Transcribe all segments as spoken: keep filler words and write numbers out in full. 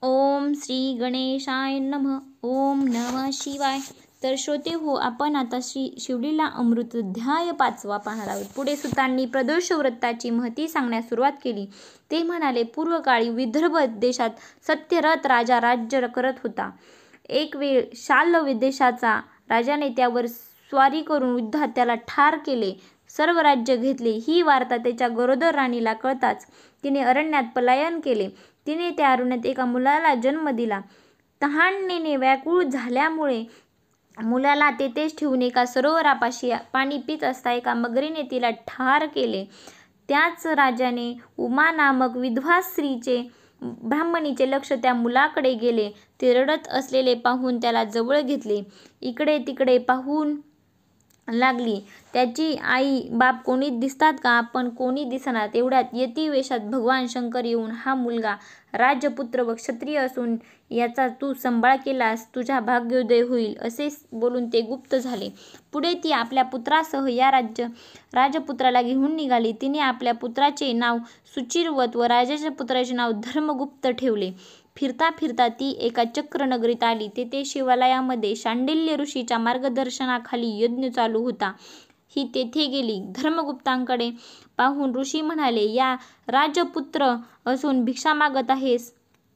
ओम श्री गणेशाय नमः. ओम नमः शिवाय. तर श्रोते हो, आपण आता श्री शिवलीला अमृत अध्याय पाचवा पाहणार आहोत. पुढे सुतांनी प्रदोष व्रताची महती सांगण्यास सुरुवात केली. ते म्हणाले, पूर्व काळी विदर्भ देशात सत्यरथ राजा राज्य करत होता. एक वेळ शाल्व देशाचा राजाने त्यावर स्वारी करून युद्धात त्याला ठार केले, सर्व राज्य घेतले. ही वार्ता त्याच्या गरोदर राणीला कळताच तिने अरण्यात पलायन केले. तिने त्या अरण्यात एका मुलाला जन्म दिला. तहानेने व्याकुळ झाल्यामुळे मुलाला तेथेच ठेवून एका सरोवरापाशी पाणी पित असता एका मगरीने तिला ठार केले. त्याच राजाने उमा नामक विधवा स्त्रीचे ब्राह्मणीचे लक्ष त्या मुलाकडे गेले. ते रडत असलेले पाहून त्याला जवळ घेतले. इकडे तिकडे पाहून लागली. त्याची आई बाप कोणी दिसतात का? पण कोणी दिसणार. तेवढ्यात यती वेशात भगवान शंकर येऊन, हा मुलगा राजपुत्र व क्षत्रिय असून याचा तू सांभाळ केलास तुझा भाग्योदय होईल, असे बोलून ते गुप्त झाले. पुढे ती आपल्या पुत्रासह या राज्य राजपुत्राला घेऊन निघाली. तिने आपल्या पुत्राचे नाव सुचिरवत व राजाच्या पुत्राचे नाव धर्मगुप्त ठेवले. फिरता फिरता ती एका चक्रनगरीत आली. तेथे शिवालयामध्ये शांडिल्य ऋषीच्या मार्गदर्शनाखाली यज्ञ चालू होता. ही तेथे गेली. धर्मगुप्तांकडे पाहून ऋषी म्हणाले, या राजपुत्र असून भिक्षा मागत आहेस.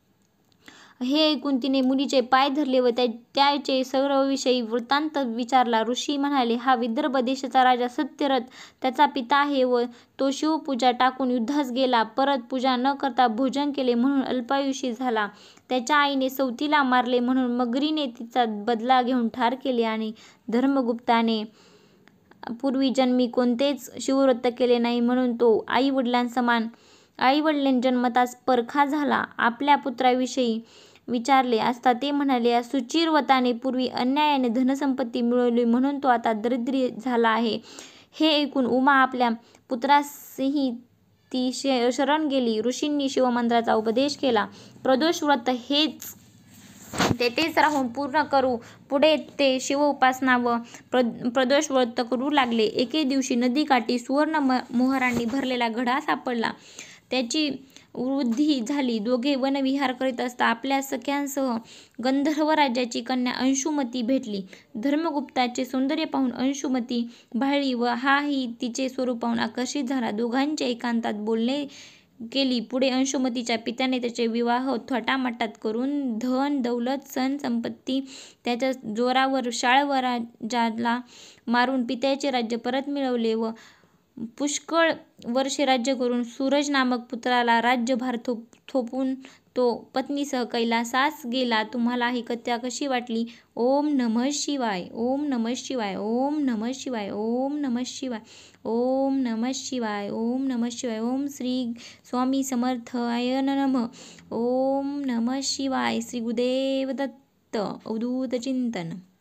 हे ऐकून तिने मुलीचे पाय धरले व त्याचे सर्वविषयी वृत्तांत विचारला. ऋषी म्हणाले, हा विदर्भ देशाचा राजा सत्यरथ त्याचा पिता आहे व तो शिवपूजा टाकून युद्धास गेला. परत पूजा न करता भोजन केले म्हणून अल्पायुषी झाला. त्याच्या आईने सवतीला मारले म्हणून मगरीने तिचा बदला घेऊन ठार केले आणि धर्मगुप्ताने पूर्वी जन्मी कोणतेच शिवव्रत केले नाही म्हणून तो आई वडिलांसमान आई वडिलांनी जन्मताच परखा झाला. आपल्या पुत्राविषयी विचारले असता ते म्हणाले, या सुचिरवताने पूर्वी अन्यायाने धनसंपत्ती मिळवली म्हणून तो आता दरिद्री झाला आहे. हे ऐकून उमा आपल्या पुत्रासही ती शरण गेली. ऋषींनी शिवमंत्राचा उपदेश केला. प्रदोष व्रत हेच तेथेच राहून पूर्ण करू. पुढे ते शिव उपासना व प्रदोष व्रत करू लागले. एके दिवशी नदीकाठी सुवर्ण मोहरांनी भरलेला घडा सापडला. त्याची वृद्धी झाली. दोघे वनविहार करीत असता आपल्या सख्यांसह गंधर्व राजाची कन्या अंशुमती भेटली. धर्मगुप्ताचे सौंदर्य पाहून अंशुमती भाळली व हाही तिचे स्वरूप पाहून आकर्षित झाला. दोघांचे एकांतात बोलणे केली. पुढे अंशुमतीच्या पित्याने त्याचे विवाह थाटामाटात करून धन दौलत सण संपत्ती त्याच्या जोरावर शाळवराजाला मारून पित्याचे राज्य परत मिळवले व पुष्कळ वर्षे राज्य करून सूरज नामक पुत्राला राज्यभार थोप थोपून तो पत्नीसह कैलासास गेला. तुम्हाला ही कथा कशी वाटली? ओम नमः शिवाय. ओम नमः शिवाय. ओम नमः शिवाय. ओम नमः शिवाय. ओम नमः शिवाय. ओम नमः शिवाय. ओम श्री स्वामी समर्थाय नमः. ओम नमः शिवाय. श्री गुरुदेव दत्त. अवधूत चिंतन.